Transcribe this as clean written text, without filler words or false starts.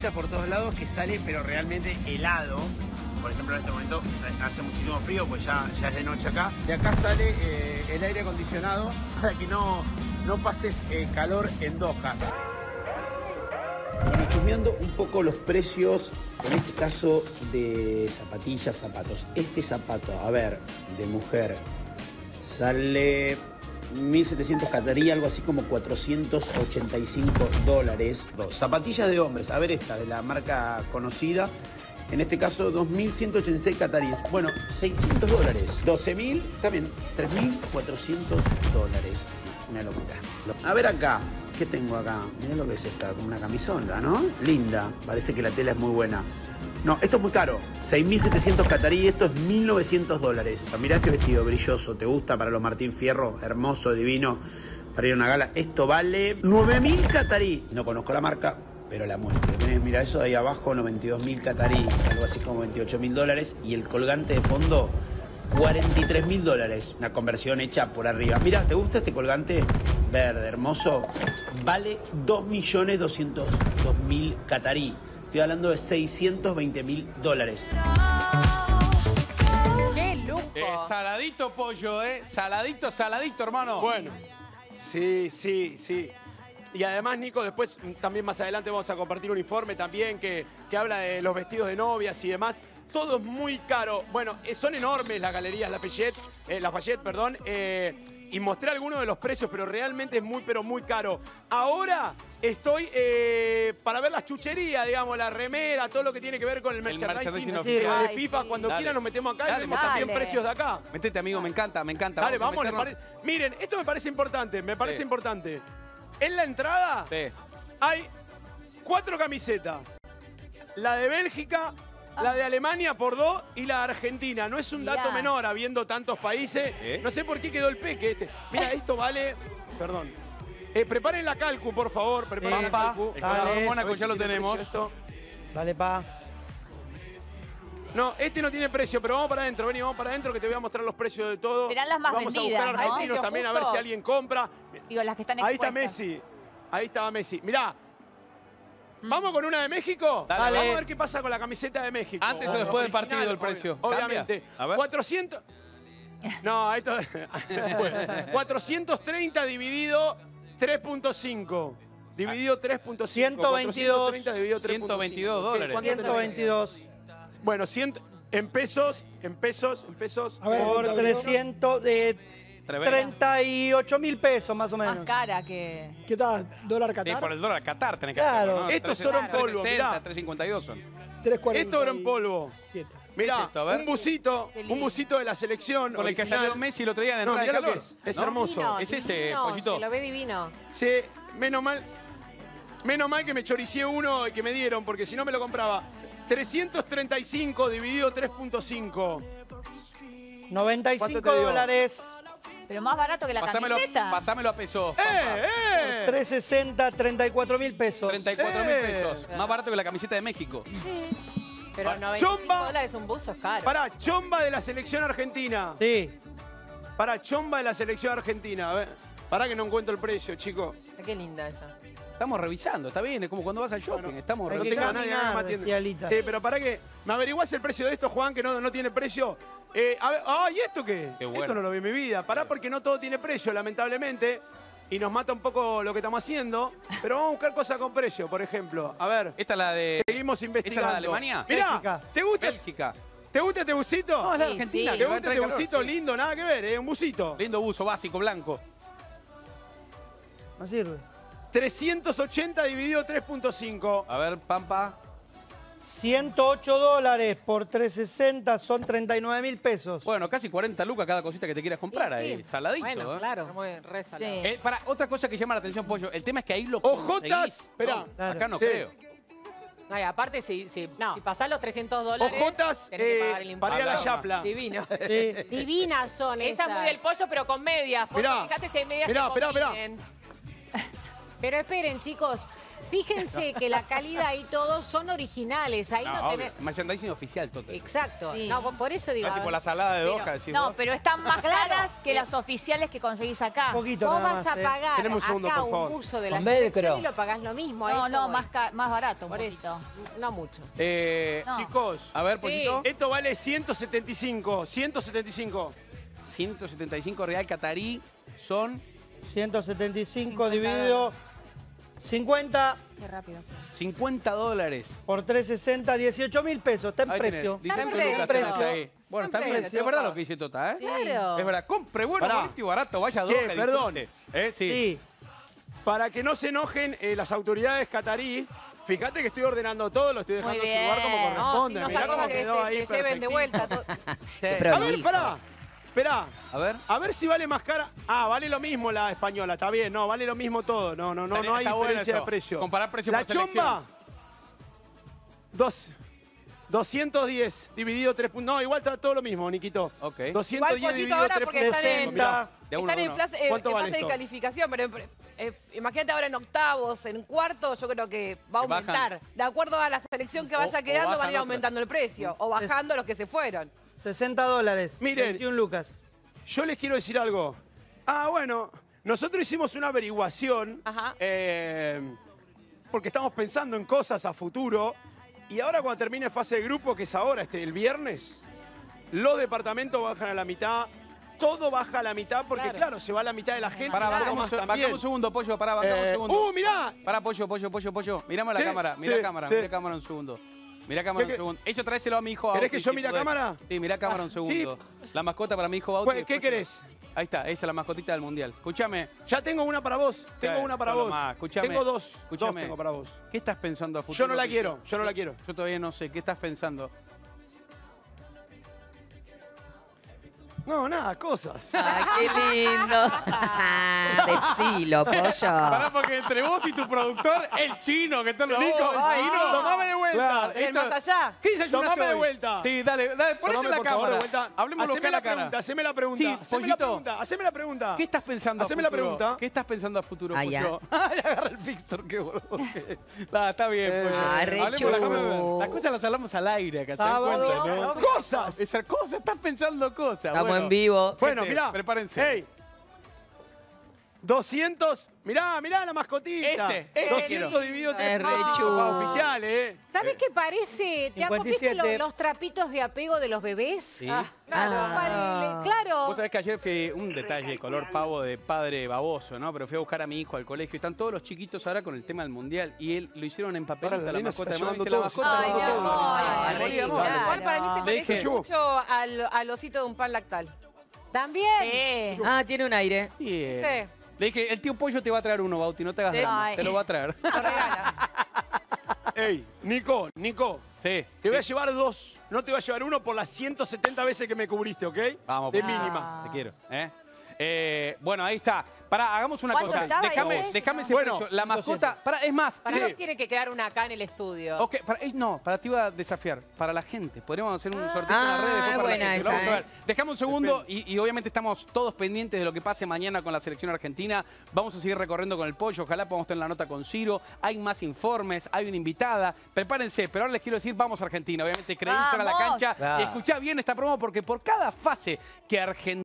ofertita por todos lados que sale, pero realmente helado. Por ejemplo, en este momento hace muchísimo frío, pues ya es de noche acá. De acá sale el aire acondicionado para que no pases calor en Doha. Bueno, chusmeando un poco los precios, en este caso de zapatillas, zapatos. Este zapato, a ver, de mujer, sale 1.700 catarí, algo así como $485. Zapatillas de hombres, a ver esta, de la marca conocida. En este caso, 2.186 cataríes. Bueno, $600. 12.000, también, $3.400. Una locura. A ver acá, ¿qué tengo acá? Miren lo que es esta, como una camisonda, ¿no? Linda, parece que la tela es muy buena. No, esto es muy caro, 6.700 catarí, esto es $1.900. Mirá este vestido brilloso, ¿te gusta para los Martín Fierro? Hermoso, divino, para ir a una gala. Esto vale 9.000 catarí. No conozco la marca, pero la muestro. Mira, eso de ahí abajo, 92.000 catarí, algo así como $28.000. Y el colgante de fondo, $43.000. Una conversión hecha por arriba. Mira, ¿te gusta este colgante verde, hermoso? Vale 2.202.000 catarí. Estoy hablando de $620.000. ¡Qué lujo! Saladito pollo, Saladito, hermano. Bueno, sí. Y además, Nico, después también más adelante vamos a compartir un informe también que habla de los vestidos de novias y demás. Todo es muy caro. Bueno, son enormes las galerías Lafayette, y mostré algunos de los precios, pero realmente es muy, pero muy caro. Ahora estoy para ver las chucherías, digamos, la remera, todo lo que tiene que ver con el merchandising oficial de FIFA. Sí. Cuando quieran nos metemos acá y vemos dale. también precios de acá. Metete, amigo, me encanta. Dale, vamos. Miren, esto me parece importante, En la entrada hay 4 camisetas. La de Bélgica, la de Alemania por 2 y la de Argentina. No es un dato menor, habiendo tantos países. No sé por qué quedó el peque este. Mira, esto vale... Perdón. Preparen la calcu, por favor. Preparen la calcu. El colador Mónaco ya lo tenemos. Dale, pa. No, este no tiene precio, pero vamos para adentro. Vení, vamos para adentro que te voy a mostrar los precios de todo. Serán las más vamos vendidas, a buscar ¿no? argentinos también a ver si alguien compra. Digo, las que están Ahí expuestas. está Messi. Ahí estaba Messi. Mirá. ¿Vamos con una de México? Dale. Vamos a ver qué pasa con la camiseta de México. Antes o después del partido el precio. Obviamente. ¿Cambia? A ver. 400... No, ahí está. 430 dividido 3.5. Dividido 3.5. 122. 430 dividido 3.5. 122 dólares. ¿Cuánto tenés? 122. Bueno, en pesos. A ver, por 38.000 pesos, más o menos. Más cara que... ¿Qué tal? ¿Dólar Sí, Qatar? por el dólar Qatar tenés que Claro. hacerlo, ¿no? Esto es oro en polvo, 360, mirá. 352 son. 3.40. Esto era en polvo. ¿Qué Mirá, ¿Qué es esto? A ver. un busito de la selección. Con el que original. salió Messi el otro día de No, entrada de mirá lo calor. que es ¿no? hermoso. Divino, Es ese, divino, pollito. Se lo ve divino. Sí, menos mal que me choricié uno y que me dieron, porque si no me lo compraba. 335 dividido 3.5. 95 te dio? dólares. Pero más barato que la camiseta. Pasámelo a pesos. 360, 34.000 pesos. 34.000 pesos. Más barato que la camiseta de México. Pero Chomba. $95 un buzo es caro. Para chomba de la selección argentina. Sí. Para chomba de la selección argentina. A ver, para que no encuentro el precio, chicos. Qué linda esa. Estamos revisando, está bien, es como cuando vas al shopping. Bueno, estamos hay No que tengo a revisando. nadie acá que me caminar, atienda. decía Alita. Sí, pero para que me averiguás el precio de esto, Juan, que no tiene precio. A ver, ¿y esto qué? Qué bueno. Esto no lo vi en mi vida. Pará porque no todo tiene precio, lamentablemente. Y nos mata un poco lo que estamos haciendo. Pero vamos a buscar cosas con precio, por ejemplo. A ver, Esta es la de... seguimos ¿Esa investigando. es la de Alemania? Mirá, Bélgica. ¿te gusta Bélgica. este busito? No, es la de Sí, Argentina. sí. que ¿Te va a gusta entrar este calor, busito sí. lindo? Nada que ver, un busito. Lindo buzo, básico, blanco. No sirve. 380 dividido 3.5. A ver, Pampa. 108 dólares por 360 son 39.000 pesos. Bueno, casi 40 lucas cada cosita que te quieras comprar Sí, ahí. sí. Saladito, Bueno, ¿eh? claro. Muy re salado. Sí. Para, otra cosa que llama la atención, Pollo. El tema es que ahí lo Ojotas, conseguís. esperá. No, Claro. acá no Sí. creo. No, y aparte, si No. pasás los $300, Ojotas tenés que pagar el impuesto. para ir a la Habla. yapla. Divino. Sí. Divinas son esas. Esa es muy del pollo, pero con medias. Pollo, Mirá, fíjate si hay medias mirá, que mirá. combinen. Pero esperen, chicos. Fíjense que la calidad y todo son originales. Ahí no obvio. tenés... Merchandising oficial, Tote. Exacto. Sí. No, por eso digo... No, tipo la salada de hoja, decís No, vos. pero están más caras que las oficiales que conseguís acá. Un poquito Vos nada vas más, a pagar Tenemos un segundo, acá por favor. un curso de la Con selección velcro. y lo pagás lo mismo. a No, eso no, voy. más barato un Por poquito. eso, no mucho. No. Chicos, A ver, Pollito. esto vale 175. 175. 175 real catarí son 175 dividido 50 Qué rápido. $50. por 360, 18.000 pesos. Está en Ahí tenés, precio. 18 Está en lucas precio. tenés ahí. Bueno, está en precio. Es verdad lo que dice Tota, ¿eh? Claro. Es verdad. Compre bueno, Pará. bonito y barato. Vaya a Che, Doha, perdón. disfrute. Sí. Sí. Para que no se enojen las autoridades catarí, fíjate que estoy ordenando todo, lo estoy dejando Muy en su lugar como bien. corresponde. No, si Mirá nos cómo sacó que quedó ahí te lleven de vuelta. A ver, pará. Esperá. A ver. Si vale más cara. Ah, vale lo mismo la española, está bien. No, vale lo mismo todo. No hay Está bueno diferencia eso. de precio. Comparar precio La por selección. chomba, 210 dividido 3 puntos. No, igual está todo lo mismo, Niquito. Ok. 210 Igual, Pollito, dividido ahora 3 porque puntos. están en- Mirá. De uno Están a en uno. ¿Cuánto vale fase de esto? calificación, pero imagínate ahora en octavos, en cuartos, yo creo que va a Que bajan. aumentar. De acuerdo a la selección que vaya O quedando, van a bajan ir aumentando el precio. O bajando los que se fueron. $60. Miren. 21 lucas. Yo les quiero decir algo. Ah, bueno, nosotros hicimos una averiguación Ajá. porque estamos pensando en cosas a futuro y ahora cuando termine fase de grupo, que es ahora, el viernes, los departamentos bajan a la mitad, todo baja a la mitad porque claro, se va la mitad de la gente. Pará, nosotros bancamos también. un segundo, Pollo. Pará, bancamos un segundo. Mirá. Pará, Pollo. Mirame la Sí, cámara. sí, Mirá cámara. sí. Mirá cámara un segundo. Mirá cámara un ¿Qué- segundo. Eso tráeselo a mi hijo. ¿Querés Bauti, que yo si mire a podés. cámara? Sí, mirá cámara un sí. segundo. La mascota para mi hijo Bauti. ¿Qué después- querés? Ahí está, esa es la mascotita del mundial. Escúchame. Ya tengo una para vos. Tengo Sí, una para solo vos. más. Escuchame. Tengo dos. Escuchame. Dos tengo para vos. ¿Qué estás pensando a futuro? Yo no la quiero. Yo no la quiero. Yo todavía no sé. ¿Qué estás pensando? No, nada, cosas. Ay, qué lindo. Decilo, Pará, pollo. porque entre vos y tu productor, el chino, que todo lo Nico, el chino. tomame de vuelta. Claro, El esto- más allá. ¿Qué desayunaste Tomame de hoy? vuelta. Sí, dale, ponete Tomame, la por favor, de cámara. vuelta. Hablemos Haceme cara la a cara. pregunta, haceme la pregunta. Sí, haceme Pollito. la pregunta, haceme la pregunta. ¿Qué estás pensando Haceme a la futuro? pregunta. ¿Qué estás pensando a futuro, Ah, ya. Pollo? Ay, agarra el fixture, qué boludo. Está bien, Pollo. Ah, re Hablemos la cámara. chulo. Las cosas las hablamos al aire acá, ¿se dan Sábado. cuenta, no? ¡Cosas! Esa cosa, estás pensando cosas. Estamos bueno. en vivo. Bueno, Gente, mirá. prepárense. Hey. 200. Mirá la mascotita. Ese 200 dividido Es 3 re puntos. chulo. Oficial, ¿Sabes qué parece? ¿Te acopiste 57. los trapitos de apego de los bebés? Sí. Claro. Vos sabés que ayer fui un detalle, color pavo de padre baboso, ¿no? Pero fui a buscar a mi hijo al colegio y están todos los chiquitos ahora con el tema del mundial y él lo hicieron en papelito, Ahora la la nena mascota se de está mamá. Dice, llevando la todo, mascota se de está mamá. llevando todo. Ay, Re morí, chico. amor. Igual para mí se Le parece dije- mucho al osito de un pan lactal. También. Sí. Ah, tiene un aire. Bien. Sí. Le dije, el tío Pollo te va a traer uno, Bauti, no te hagas Sí. drama, Ay. te lo va a traer. Lo regala. Ey, Nico, Sí. te voy a llevar dos. No te voy a llevar uno por las 170 veces que me cubriste, ¿ok? Vamos, De Pollo. mínima. Te quiero, Bueno, ahí está. Pará, hagamos una ¿Cuánto cosa. estaba Déjame ese? ese Bueno, precio. La mascota, pará, es más. Para sí. mí tiene que quedar una acá en el estudio. Ok, para ti iba a desafiar. Para la gente. Podríamos hacer un sorteo en las redes. después para la buena gente. Lo esa, vamos a ver. ¿eh? Dejamos un segundo y obviamente estamos todos pendientes de lo que pase mañana con la selección argentina. Vamos a seguir recorriendo con el Pollo. Ojalá podamos tener la nota con Ciro. Hay más informes, hay una invitada. Prepárense, pero ahora les quiero decir, vamos a Argentina. Obviamente, creéis a la ¡Vamos! cancha y escuchá bien esta promo porque por cada fase que Argentina